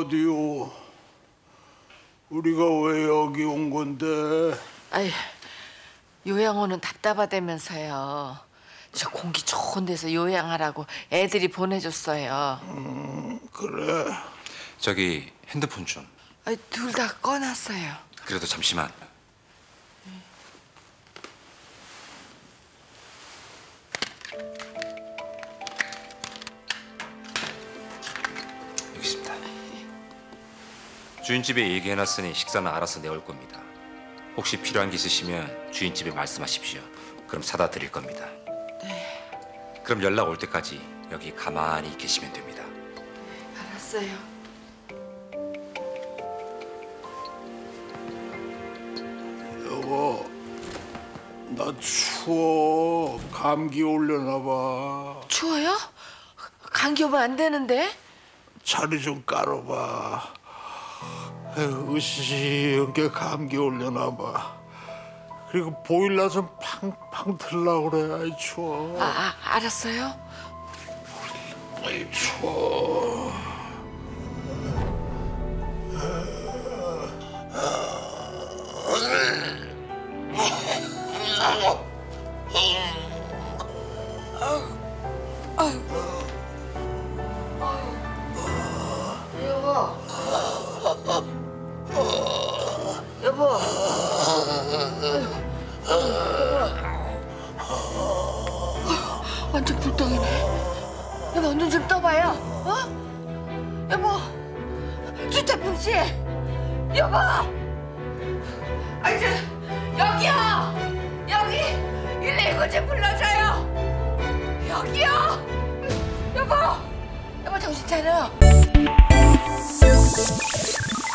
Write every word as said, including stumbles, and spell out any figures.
어디요? 우리가 왜 여기 온 건데? 아이, 요양원은 답답하다면서요. 저 공기 좋은 데서 요양하라고 애들이 보내줬어요. 음, 그래. 저기 핸드폰 좀. 둘 다 꺼놨어요. 그래도 잠시만. 여기 있습니다. 주인집에 얘기해놨으니 식사는 알아서 내올 겁니다. 혹시 필요한 게 있으시면 주인집에 말씀하십시오. 그럼 사다 드릴 겁니다. 네. 그럼 연락 올 때까지 여기 가만히 계시면 됩니다. 알았어요. 여보, 나 추워. 감기 올려나 봐. 추워요? 감기 오면 안 되는데? 자리 좀 깔아봐. 으시시하게 감기 올려나 봐. 그리고 보일러 좀 팡팡 틀라고 그래. 아이 추워. 아, 아 알았어요. 아이 추워. 여보. 여보. 완전 불덩이네. 여보, 눈 좀 떠봐요. 어? 여보. 주태풍 씨. 여보. 아이, 저, 여기요. 여기 일일구 좀 불러줘요. 여기요. 여보. 여보, 정신 차려.